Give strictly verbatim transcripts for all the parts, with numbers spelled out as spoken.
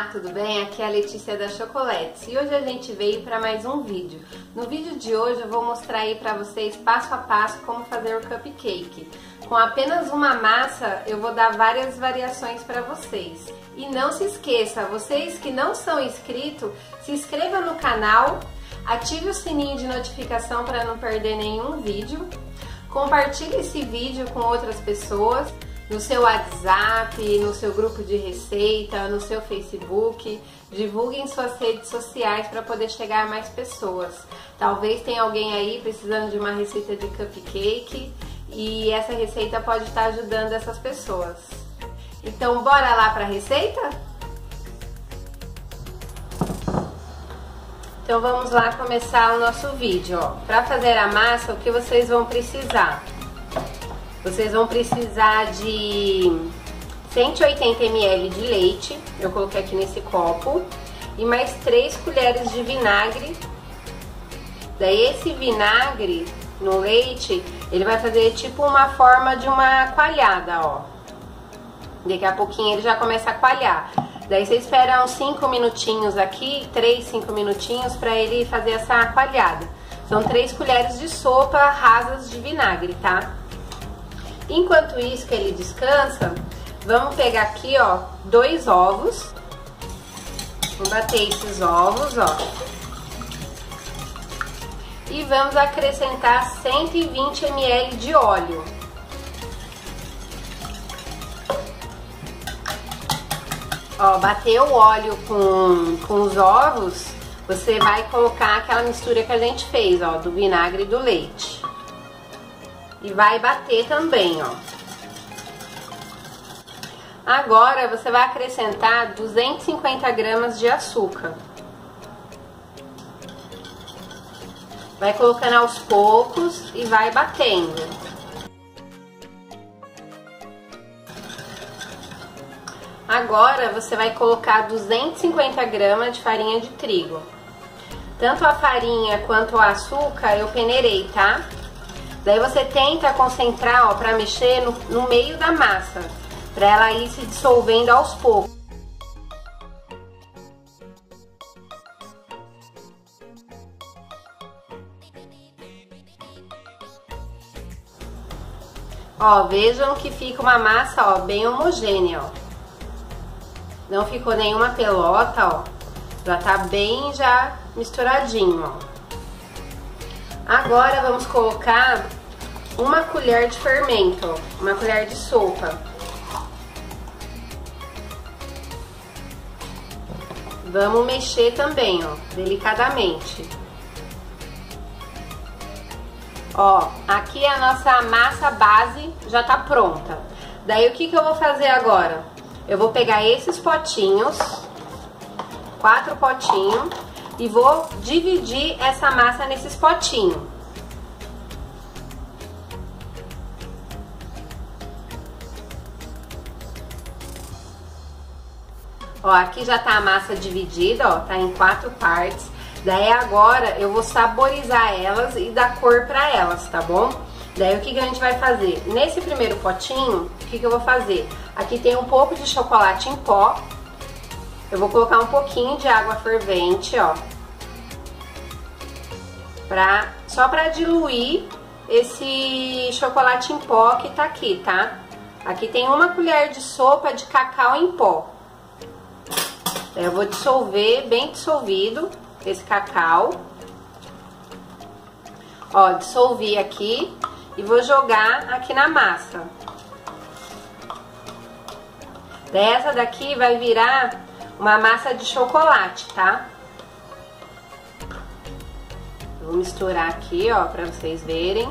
Olá, tudo bem? Aqui é a Letícia da Chocolates e hoje a gente veio para mais um vídeo. No vídeo de hoje eu vou mostrar aí para vocês passo a passo como fazer o cupcake. Com apenas uma massa eu vou dar várias variações para vocês. E não se esqueça, vocês que não são inscritos, se inscreva no canal, ative o sininho de notificação para não perder nenhum vídeo. Compartilhe esse vídeo com outras pessoas, no seu WhatsApp, no seu grupo de receita, no seu Facebook. Divulgue em suas redes sociais para poder chegar a mais pessoas. Talvez tenha alguém aí precisando de uma receita de cupcake e essa receita pode estar ajudando essas pessoas. Então, bora lá para a receita? Então vamos lá começar o nosso vídeo. Para fazer a massa, o que vocês vão precisar? Vocês vão precisar de cento e oitenta mililitros de leite, eu coloquei aqui nesse copo, e mais três colheres de vinagre. Daí esse vinagre no leite, ele vai fazer tipo uma forma de uma coalhada, ó. Daqui a pouquinho ele já começa a coalhar. Daí você espera uns cinco minutinhos aqui, três, cinco minutinhos para ele fazer essa coalhada. São três colheres de sopa rasas de vinagre, tá? Enquanto isso que ele descansa, vamos pegar aqui, ó, dois ovos. Vou bater esses ovos, ó. E vamos acrescentar cento e vinte mililitros de óleo. Ó, bateu o óleo com, com os ovos, você vai colocar aquela mistura que a gente fez, ó, do vinagre e do leite. E vai bater também, ó. Agora você vai acrescentar duzentos e cinquenta gramas de açúcar. Vai colocando aos poucos e vai batendo. Agora você vai colocar duzentos e cinquenta gramas de farinha de trigo. Tanto a farinha quanto o açúcar eu peneirei, tá? Daí você tenta concentrar, ó, pra mexer no, no meio da massa, pra ela ir se dissolvendo aos poucos. Ó, vejam que fica uma massa, ó, bem homogênea, ó. Não ficou nenhuma pelota, ó. Já tá bem já misturadinho, ó. Agora vamos colocar uma colher de fermento, ó, uma colher de sopa. Vamos mexer também, ó, delicadamente. Ó, aqui a nossa massa base já tá pronta. Daí o que que eu vou fazer agora? Eu vou pegar esses potinhos, quatro potinhos, e vou dividir essa massa nesses potinhos. Ó, aqui já tá a massa dividida, ó, tá em quatro partes. Daí agora eu vou saborizar elas e dar cor pra elas, tá bom? Daí o que que a gente vai fazer? Nesse primeiro potinho, o que que eu vou fazer? Aqui tem um pouco de chocolate em pó. Eu vou colocar um pouquinho de água fervente, ó. Pra, só pra diluir esse chocolate em pó que tá aqui, tá? Aqui tem uma colher de sopa de cacau em pó. Eu vou dissolver, bem dissolvido, esse cacau. Ó, dissolvi aqui e vou jogar aqui na massa. Dessa daqui vai virar uma massa de chocolate, tá? Vou misturar aqui, ó, pra vocês verem.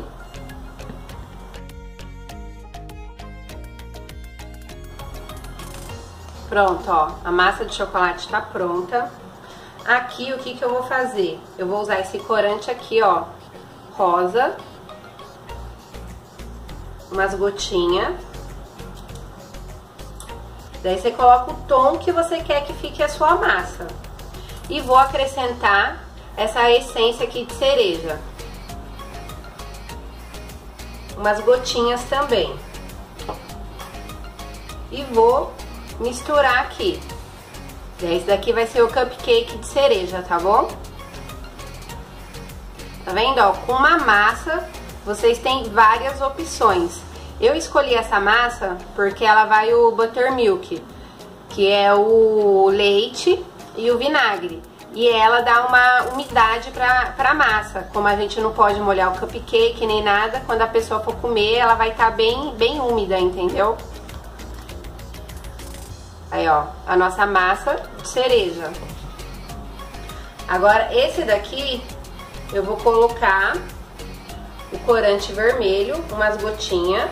Pronto, ó, a massa de chocolate tá pronta. Aqui, o que que eu vou fazer? Eu vou usar esse corante aqui, ó, rosa. Umas gotinhas. Daí você coloca o tom que você quer que fique a sua massa. E vou acrescentar essa essência aqui de cereja. Umas gotinhas também. E vou misturar aqui. Esse daqui vai ser o cupcake de cereja, tá bom? Tá vendo, ó? Com uma massa, vocês têm várias opções. Eu escolhi essa massa porque ela vai o buttermilk, que é o leite e o vinagre. E ela dá uma umidade pra, pra massa. Como a gente não pode molhar o cupcake nem nada, quando a pessoa for comer, ela vai estar bem, bem úmida, entendeu? Aí, ó, a nossa massa de cereja. Agora, esse daqui, eu vou colocar o corante vermelho, umas gotinhas.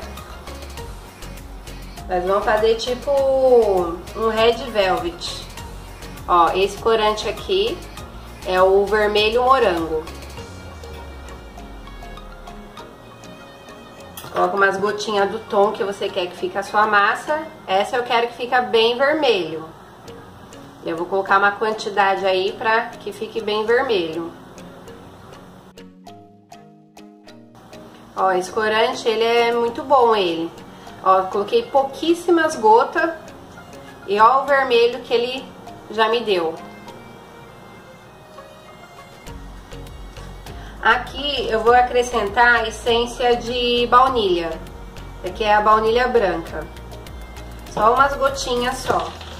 Nós vamos fazer tipo um red velvet. Ó, esse corante aqui é o vermelho morango. Coloca umas gotinhas do tom que você quer que fique a sua massa. Essa eu quero que fique bem vermelho. Eu vou colocar uma quantidade aí pra que fique bem vermelho. Ó, esse corante, ele é muito bom, ele. Ó, coloquei pouquíssimas gotas. E ó o vermelho que ele já me deu. Aqui eu vou acrescentar a essência de baunilha. Aqui é a baunilha branca. Só umas gotinhas só.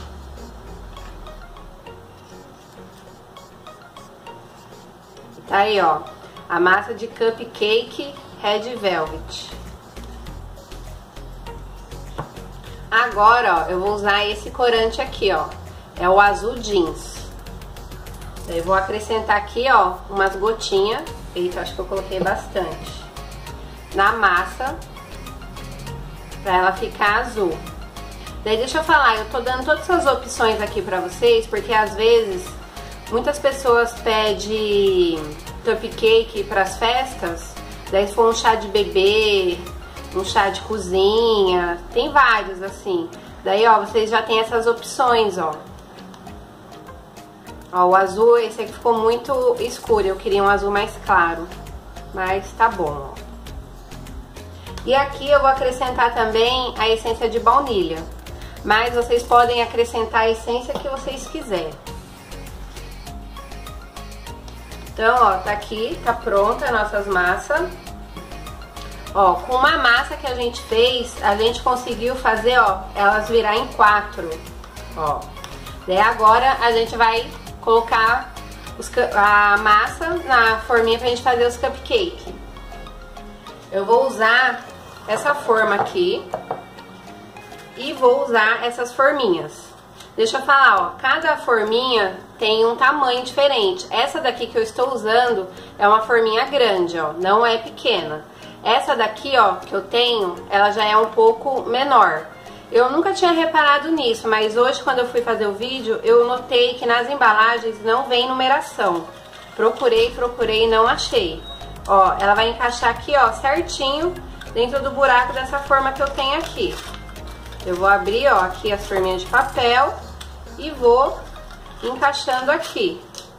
Tá aí, ó. A massa de cupcake Red Velvet. Agora, ó, eu vou usar esse corante aqui, ó. É o azul jeans. Daí eu vou acrescentar aqui, ó, umas gotinhas. Eita, acho que eu coloquei bastante. Na massa. Pra ela ficar azul. Daí deixa eu falar, eu tô dando todas essas opções aqui pra vocês, porque às vezes muitas pessoas pedem cupcake pras festas. Daí se for um chá de bebê, um chá de cozinha, tem vários assim. Daí, ó, vocês já tem essas opções, ó. Ó, o azul, esse aqui ficou muito escuro, eu queria um azul mais claro, mas tá bom, ó. E aqui eu vou acrescentar também a essência de baunilha, mas vocês podem acrescentar a essência que vocês quiserem. Então, ó, tá aqui, tá pronta as nossas massas. Ó, com uma massa que a gente fez, a gente conseguiu fazer, ó, elas virar em quatro, ó. Daí agora a gente vai colocar os, a massa na forminha pra gente fazer os cupcakes. Eu vou usar essa forma aqui e vou usar essas forminhas. Deixa eu falar, ó, cada forminha tem um tamanho diferente. Essa daqui que eu estou usando é uma forminha grande, ó, não é pequena. Essa daqui, ó, que eu tenho, ela já é um pouco menor. Eu nunca tinha reparado nisso, mas hoje quando eu fui fazer o vídeo, eu notei que nas embalagens não vem numeração. Procurei, procurei e não achei. Ó, ela vai encaixar aqui, ó, certinho dentro do buraco dessa forma que eu tenho aqui. Eu vou abrir, ó, aqui as forminhas de papel e vou encaixando aqui.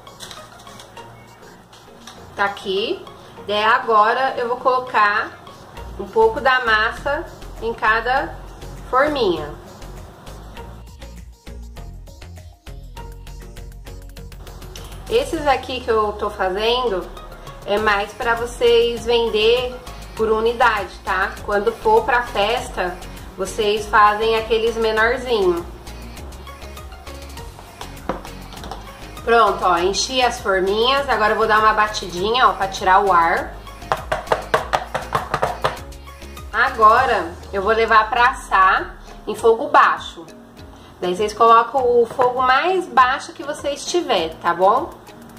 Tá aqui. Daí agora eu vou colocar um pouco da massa em cada forminha. Esses aqui que eu tô fazendo é mais para vocês vender por unidade, tá? Quando for pra festa, vocês fazem aqueles menorzinhos. Pronto, ó, enchi as forminhas, agora eu vou dar uma batidinha, ó, pra tirar o ar. Agora eu vou levar pra assar em fogo baixo. Daí vocês colocam o fogo mais baixo que vocês tiver, tá bom?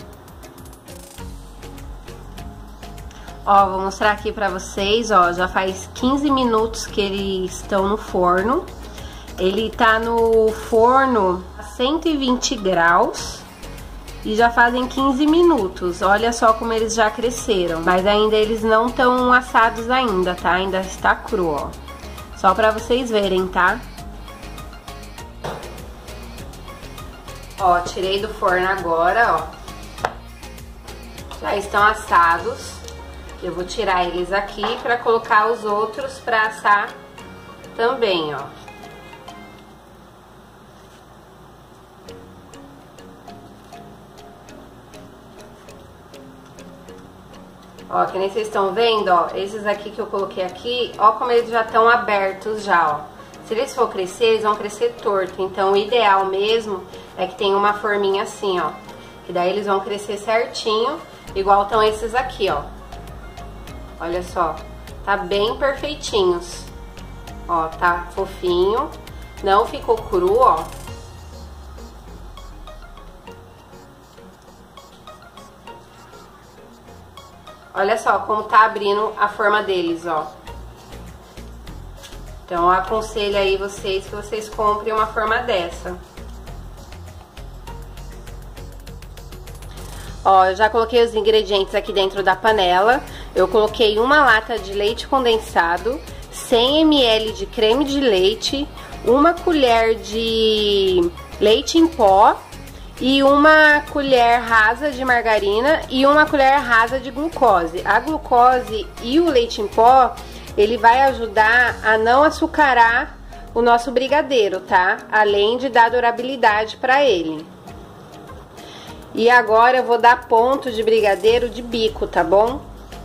Ó, vou mostrar aqui pra vocês, ó, já faz quinze minutos que eles estão no forno. Ele tá no forno a cento e vinte graus. E já fazem quinze minutos, olha só como eles já cresceram. Mas ainda eles não estão assados ainda, tá? Ainda está cru, ó. Só pra vocês verem, tá? Ó, tirei do forno agora, ó. Já estão assados. Eu vou tirar eles aqui pra colocar os outros pra assar também, ó. Ó, que nem vocês estão vendo, ó, esses aqui que eu coloquei aqui, ó como eles já estão abertos já, ó. Se eles for crescer, eles vão crescer torto, então o ideal mesmo é que tenha uma forminha assim, ó. Que daí eles vão crescer certinho, igual estão esses aqui, ó. Olha só, tá bem perfeitinhos. Ó, tá fofinho, não ficou cru, ó. Olha só como tá abrindo a forma deles, ó. Então, eu aconselho aí vocês que vocês comprem uma forma dessa. Ó, eu já coloquei os ingredientes aqui dentro da panela. Eu coloquei uma lata de leite condensado, cem mililitros de creme de leite, uma colher de leite em pó e uma colher rasa de margarina e uma colher rasa de glucose. A glucose e o leite em pó, ele vai ajudar a não açucarar o nosso brigadeiro, tá? Além de dar durabilidade para ele. E agora eu vou dar ponto de brigadeiro de bico, tá bom?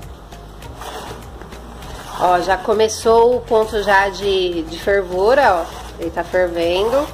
Ó, já começou o ponto já de, de fervura, ó. Ele tá fervendo.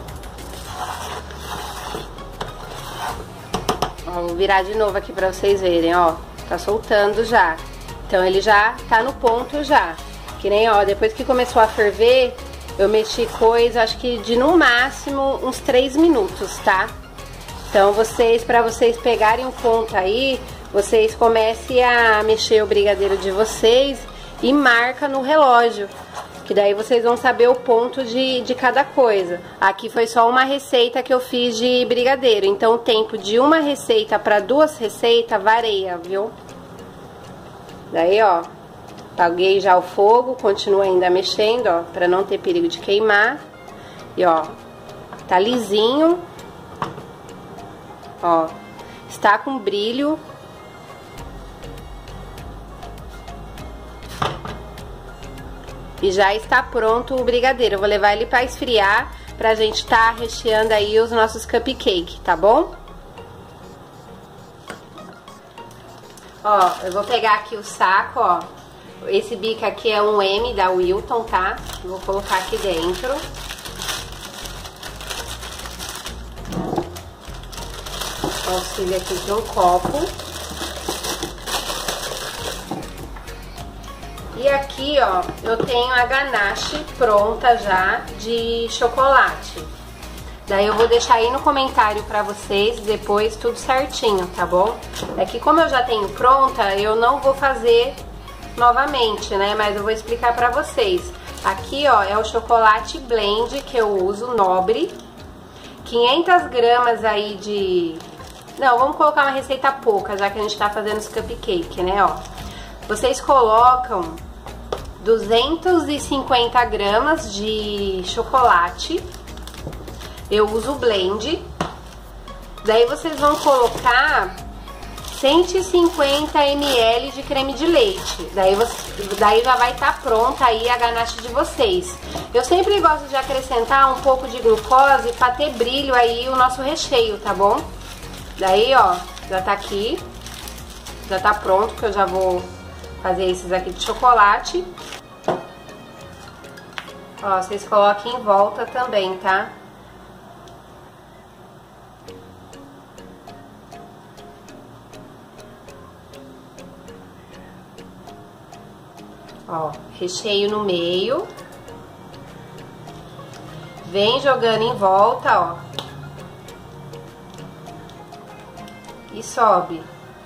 Ó, vou virar de novo aqui pra vocês verem, ó. Tá soltando já. Então ele já tá no ponto já. Que nem, ó, depois que começou a ferver, eu mexi coisa, acho que de no máximo uns três minutos, tá? Então vocês, pra vocês pegarem o ponto aí, vocês comecem a mexer o brigadeiro de vocês e marca no relógio. Que daí vocês vão saber o ponto de, de cada coisa. Aqui foi só uma receita que eu fiz de brigadeiro. Então o tempo de uma receita para duas receitas varia, viu? Daí, ó, apaguei já o fogo, continuo ainda mexendo, ó, para não ter perigo de queimar. E ó, tá lisinho. Ó, está com brilho. E já está pronto o brigadeiro. Eu vou levar ele para esfriar, pra gente tá recheando aí os nossos cupcake, tá bom? Ó, eu vou pegar aqui o saco, ó. Esse bico aqui é um M da Wilton, tá? Eu vou colocar aqui dentro. Auxílio aqui de um copo. E aqui, ó, eu tenho a ganache pronta já de chocolate. Daí eu vou deixar aí no comentário pra vocês depois tudo certinho, tá bom? É que como eu já tenho pronta, eu não vou fazer novamente, né? Mas eu vou explicar pra vocês. Aqui, ó, é o chocolate blend que eu uso, Nobre. quinhentas gramas aí de... Não, vamos colocar uma receita pouca, já que a gente tá fazendo os cupcake, né, ó. Vocês colocam duzentos e cinquenta gramas de chocolate. Eu uso blend. Daí vocês vão colocar cento e cinquenta mililitros de creme de leite. Daí, você, daí já vai estar pronta aí a ganache de vocês. Eu sempre gosto de acrescentar um pouco de glucose para ter brilho aí o nosso recheio, tá bom? Daí, ó, já tá aqui. Já tá pronto, que eu já vou fazer esses aqui de chocolate. Ó, vocês coloquem em volta também, tá? Ó, recheio no meio. Vem jogando em volta, ó. E sobe.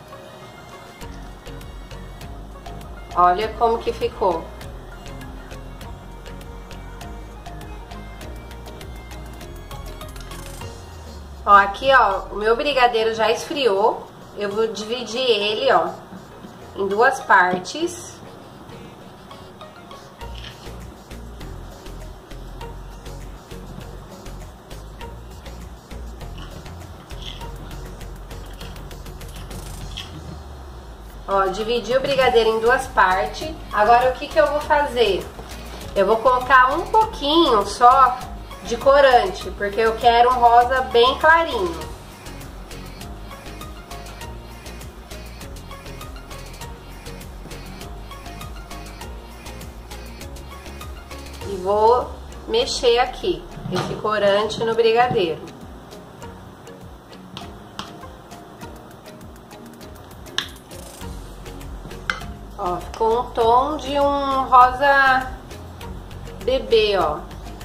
Olha como que ficou. Ó, aqui, ó, o meu brigadeiro já esfriou. Eu vou dividir ele, ó, em duas partes. Ó, dividi o brigadeiro em duas partes. Agora o que que eu vou fazer? Eu vou colocar um pouquinho só de corante, porque eu quero um rosa bem clarinho. vou mexer aqui esse corante no brigadeiro. Ó, ficou um tom de um rosa bebê, ó.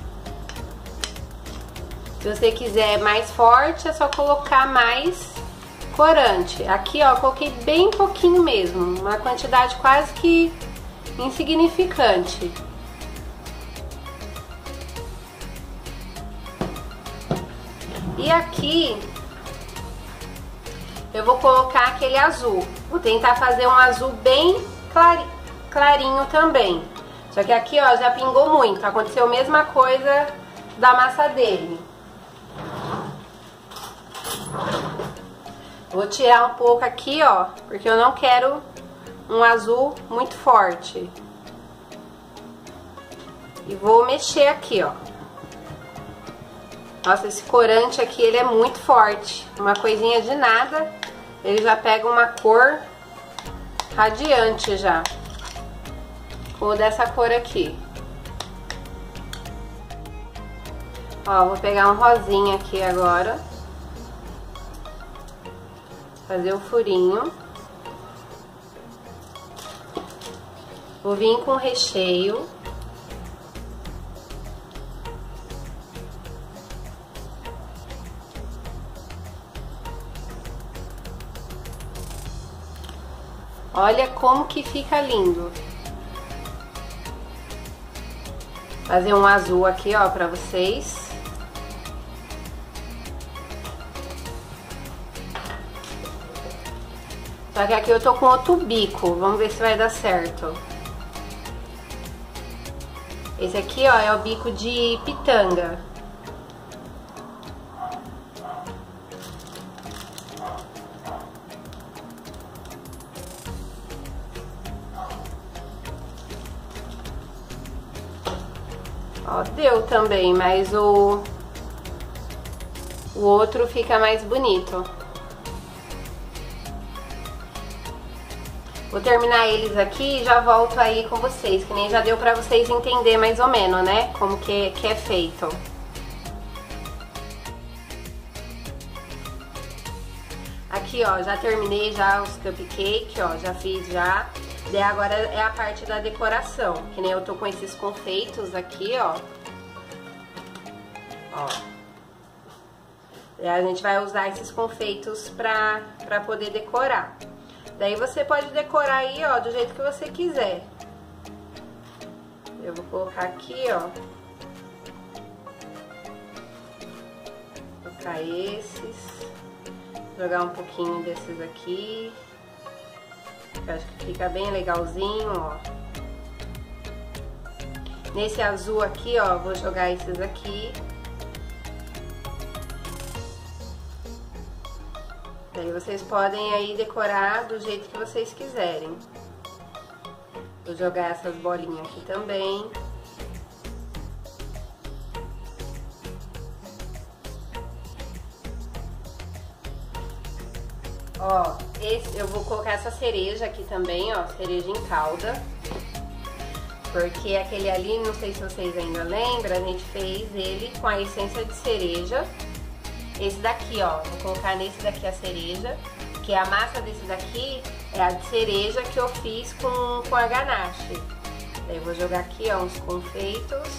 Se você quiser mais forte, é só colocar mais corante. Aqui, ó, coloquei bem pouquinho mesmo, uma quantidade quase que insignificante. E aqui eu vou colocar aquele azul. Vou tentar fazer um azul bem clari- clarinho também. Só que aqui, ó, já pingou muito. Aconteceu a mesma coisa da massa dele. Vou tirar um pouco aqui, ó, porque eu não quero um azul muito forte. E vou mexer aqui, ó. Nossa, esse corante aqui, ele é muito forte. Uma coisinha de nada, ele já pega uma cor radiante já. Como dessa cor aqui. Ó, vou pegar um rosinha aqui agora. Fazer o furinho. Vou vir com o recheio. Olha como que fica lindo. Fazer um azul aqui, ó, pra vocês. Só que aqui eu tô com outro bico. Vamos ver se vai dar certo. Esse aqui, ó, é o bico de pitanga. Ó, deu também, mas o, o outro fica mais bonito. Vou terminar eles aqui e já volto aí com vocês, que nem já deu pra vocês entender mais ou menos, né? Como que, que é feito. Aqui, ó, já terminei já os cupcakes, ó, já fiz já. Daí agora é a parte da decoração, que nem eu tô com esses confeitos aqui, ó. Ó. Daí a gente vai usar esses confeitos pra, pra poder decorar. Daí você pode decorar aí, ó, do jeito que você quiser. Eu vou colocar aqui, ó. Vou colocar esses. Jogar um pouquinho desses aqui. Eu acho que fica bem legalzinho, ó. Nesse azul aqui, ó, vou jogar esses aqui. Daí vocês podem aí decorar do jeito que vocês quiserem. Vou jogar essas bolinhas aqui também. Ó, esse, eu vou colocar essa cereja aqui também, ó, cereja em calda. Porque aquele ali, não sei se vocês ainda lembram, a gente fez ele com a essência de cereja. Esse daqui, ó, vou colocar nesse daqui a cereja, que a massa desse daqui é a de cereja que eu fiz com, com a ganache. Daí eu vou jogar aqui, ó, uns confeitos.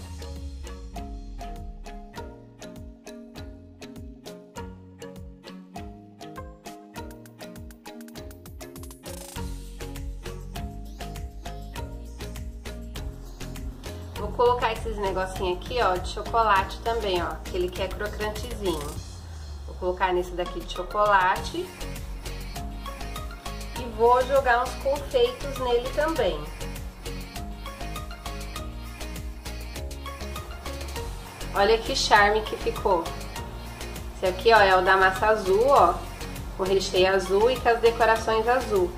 Vou colocar esses negocinhos aqui, ó, de chocolate também, ó, que ele quer crocantezinho. Vou colocar nesse daqui de chocolate. E vou jogar uns confeitos nele também. Olha que charme que ficou. Esse aqui, ó, é o da massa azul, ó, com recheio azul e com as decorações azul.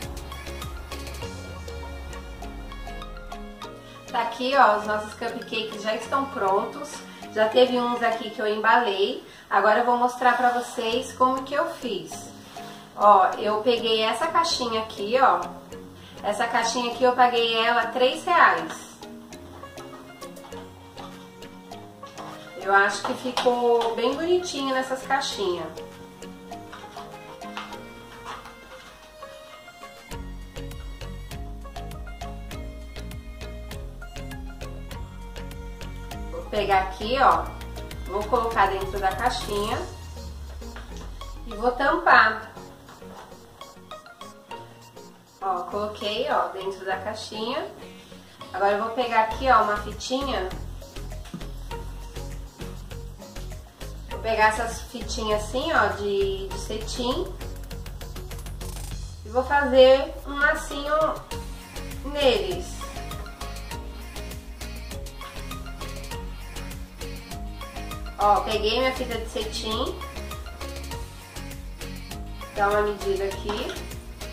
Tá aqui, ó, os nossos cupcakes já estão prontos. Já teve uns aqui que eu embalei. Agora eu vou mostrar pra vocês como que eu fiz. Ó, eu peguei essa caixinha aqui, ó. Essa caixinha aqui eu paguei ela três reais. Eu acho que ficou bem bonitinho nessas caixinhas. Vou pegar aqui, ó, vou colocar dentro da caixinha e vou tampar. Ó, coloquei, ó, dentro da caixinha. Agora eu vou pegar aqui, ó, uma fitinha. Vou pegar essas fitinhas assim, ó, de, de cetim. E vou fazer um lacinho neles. Ó, peguei minha fita de cetim. Dá uma medida aqui.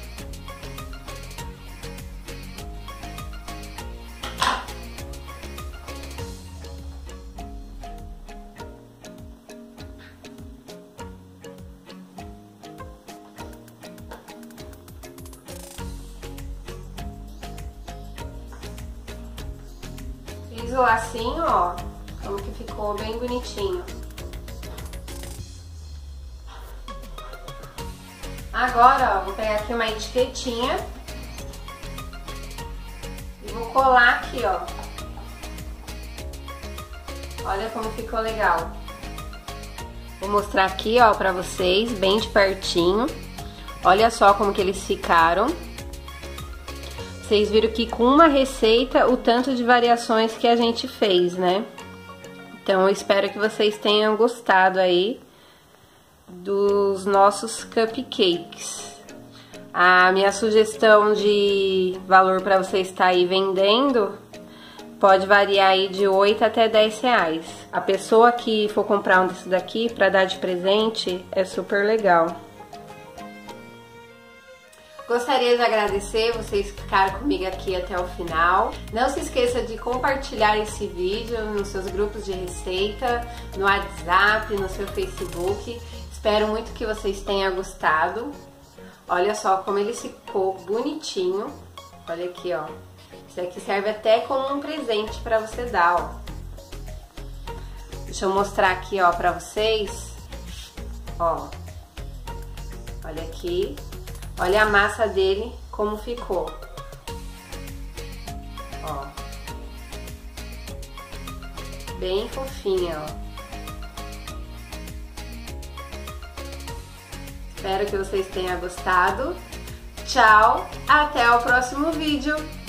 Fiz o lacinho, ó, como que ficou bem bonitinho. Agora, ó, vou pegar aqui uma etiquetinha e vou colar aqui, ó. Olha como ficou legal. Vou mostrar aqui, ó, pra vocês, bem de pertinho. Olha só como que eles ficaram. Vocês viram que com uma receita, o tanto de variações que a gente fez, né? Então, eu espero que vocês tenham gostado aí dos nossos cupcakes. A minha sugestão de valor para você estar aí vendendo pode variar aí de oito até dez reais. A pessoa que for comprar um desses daqui para dar de presente é super legal. Gostaria de agradecer vocês que ficaram comigo aqui até o final. Não se esqueça de compartilhar esse vídeo nos seus grupos de receita, no WhatsApp, no seu Facebook. Espero muito que vocês tenham gostado. Olha só como ele ficou bonitinho. Olha aqui, ó. Isso aqui serve até como um presente para você dar, ó. Deixa eu mostrar aqui, ó, pra vocês. Ó. Olha aqui. Olha a massa dele, como ficou. Ó. Bem fofinha, ó. Espero que vocês tenham gostado. Tchau, até o próximo vídeo.